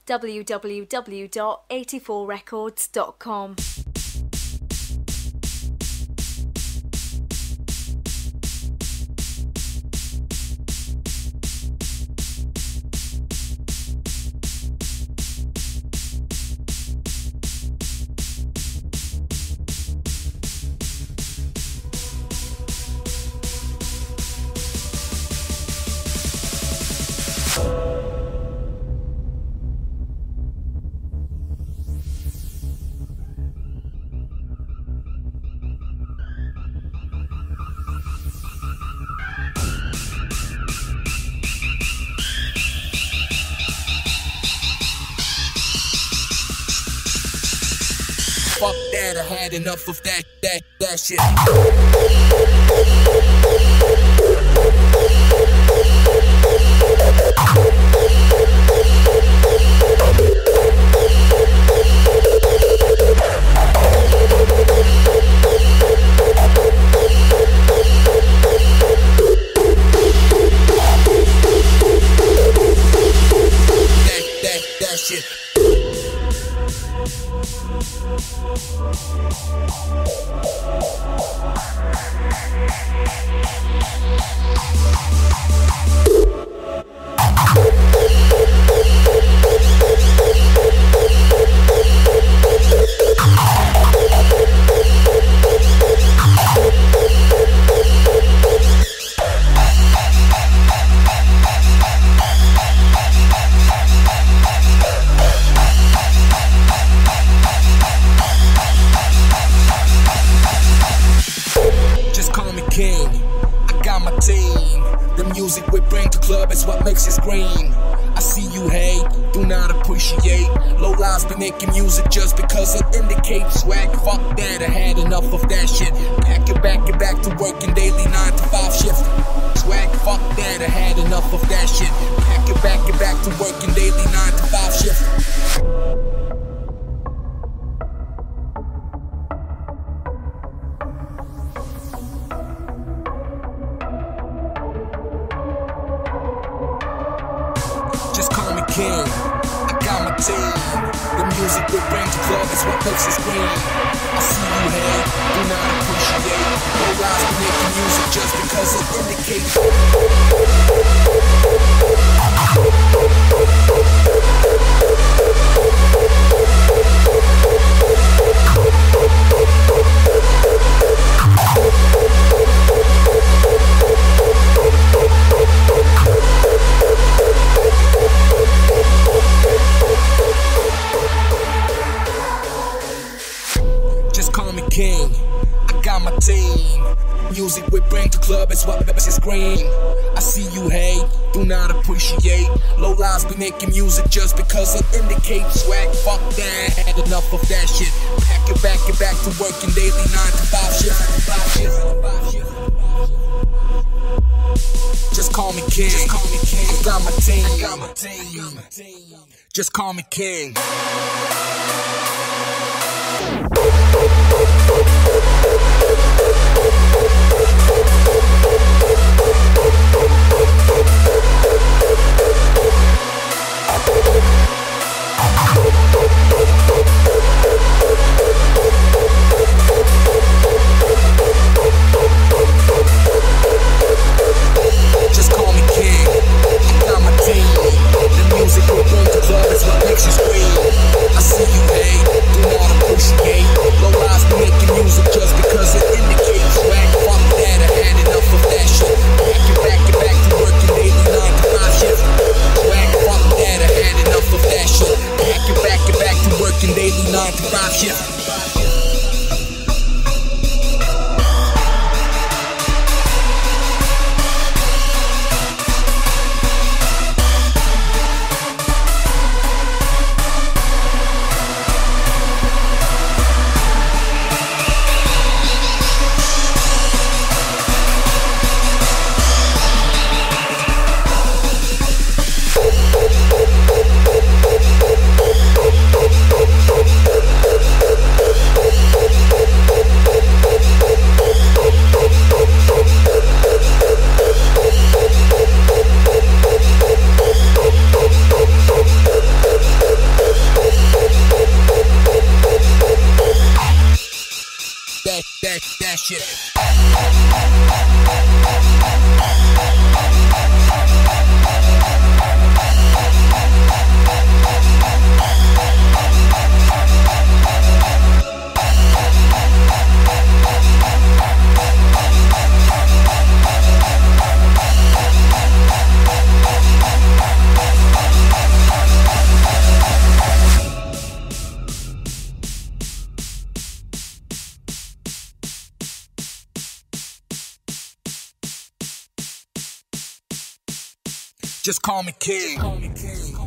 www.84records.com. Fuck that, I had enough of that shit. That shit. King, I got my team. The music we bring to club is what makes it scream. I see you hate, do not appreciate. Low lives be making music just because it indicates swag. Fuck that, I had enough of that shit. Pack it back to working daily 9 to 5 shift. Swag, fuck that, I had enough of that shit. Pack it back to working daily 9 to 5 shift. Just call me king, I got my team. The music we bring to club is what makes it scream. I see you hate, do not appreciate. No lies be making music just because it indicates. King, I got my team. Music we bring to club is what makes it scream. I see you hate, do not appreciate. Low lives be making music just because it indicates swag. Fuck that, had enough of that shit. Pack it back to working daily 9 to 5 shift. Just call me king, I got my team. Just call me king. Just call me king, I got my team. The music we bring to club is what makes you scream. I see you hate, do not appreciate. Low lives be making music just because it indicates swag. Fuck that, I had enough of that shit. Pack it back to working daily 9 to 5 shift. Swag, fuck that, I had enough of that shit. Pack it back to working daily 9 to 5 shift. shit. Just call me King.